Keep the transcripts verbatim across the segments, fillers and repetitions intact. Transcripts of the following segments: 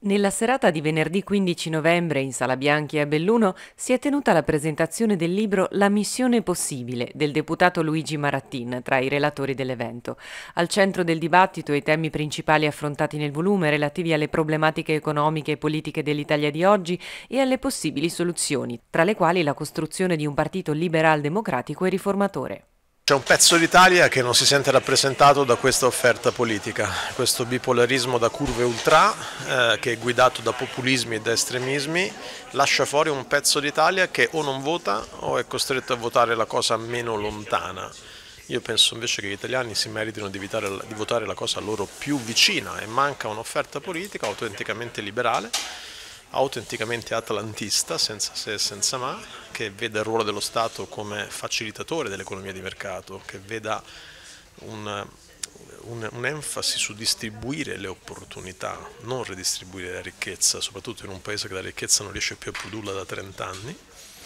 Nella serata di venerdì quindici novembre in Sala Bianchi a Belluno si è tenuta la presentazione del libro La missione possibile del deputato Luigi Marattin tra i relatori dell'evento. Al centro del dibattito i temi principali affrontati nel volume relativi alle problematiche economiche e politiche dell'Italia di oggi e alle possibili soluzioni, tra le quali la costruzione di un partito liberal-democratico e riformatore. C'è un pezzo d'Italia che non si sente rappresentato da questa offerta politica, questo bipolarismo da curve ultra eh, che è guidato da populismi e da estremismi lascia fuori un pezzo d'Italia che o non vota o è costretto a votare la cosa meno lontana. Io penso invece che gli italiani si meritino di, evitare, di votare la cosa loro più vicina e manca un'offerta politica autenticamente liberale, autenticamente atlantista, senza se e senza ma, che veda il ruolo dello Stato come facilitatore dell'economia di mercato, che veda un, un, un'enfasi su distribuire le opportunità, non redistribuire la ricchezza, soprattutto in un paese che la ricchezza non riesce più a produrla da trenta anni,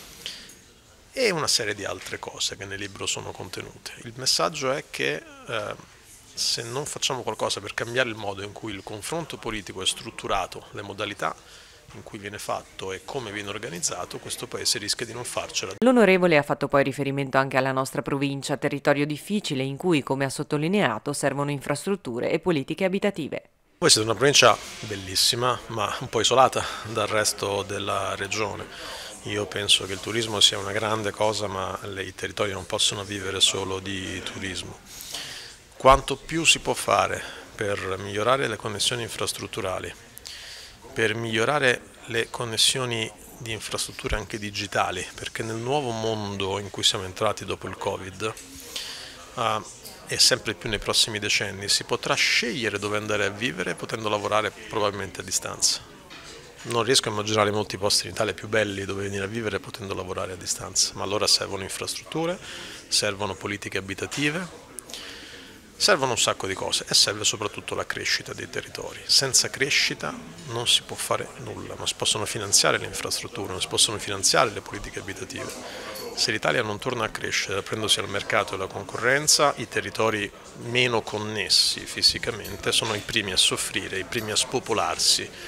e una serie di altre cose che nel libro sono contenute. Il messaggio è che eh, se non facciamo qualcosa per cambiare il modo in cui il confronto politico è strutturato, le modalità in cui viene fatto e come viene organizzato, questo paese rischia di non farcela. L'onorevole ha fatto poi riferimento anche alla nostra provincia, territorio difficile in cui, come ha sottolineato, servono infrastrutture e politiche abitative. Voi siete una provincia bellissima, ma un po' isolata dal resto della regione. Io penso che il turismo sia una grande cosa, ma i territori non possono vivere solo di turismo. Quanto più si può fare per migliorare le connessioni infrastrutturali, per migliorare le connessioni di infrastrutture anche digitali, perché nel nuovo mondo in cui siamo entrati dopo il Covid uh, e sempre più nei prossimi decenni si potrà scegliere dove andare a vivere potendo lavorare probabilmente a distanza. Non riesco a immaginare molti posti in Italia più belli dove venire a vivere potendo lavorare a distanza, ma allora servono infrastrutture, servono politiche abitative, servono un sacco di cose e serve soprattutto la crescita dei territori. Senza crescita non si può fare nulla, non si possono finanziare le infrastrutture, non si possono finanziare le politiche abitative. Se l'Italia non torna a crescere, aprendosi al mercato e alla concorrenza, i territori meno connessi fisicamente sono i primi a soffrire, i primi a spopolarsi.